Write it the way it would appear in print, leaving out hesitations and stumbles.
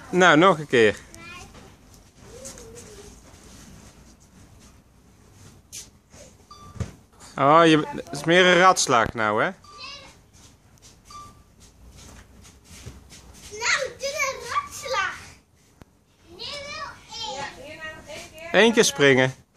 Nou, nog een keer. Oh, het is meer een ratslag nou, hè? Nou, doe een ratslag. Nu wil ik. Eén keer springen.